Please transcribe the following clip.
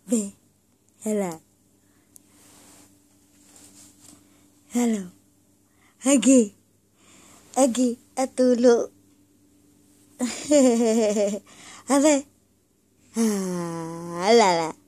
B. Hello. Hello. Agi. Agi. Atulog. A ver. Ah, la la.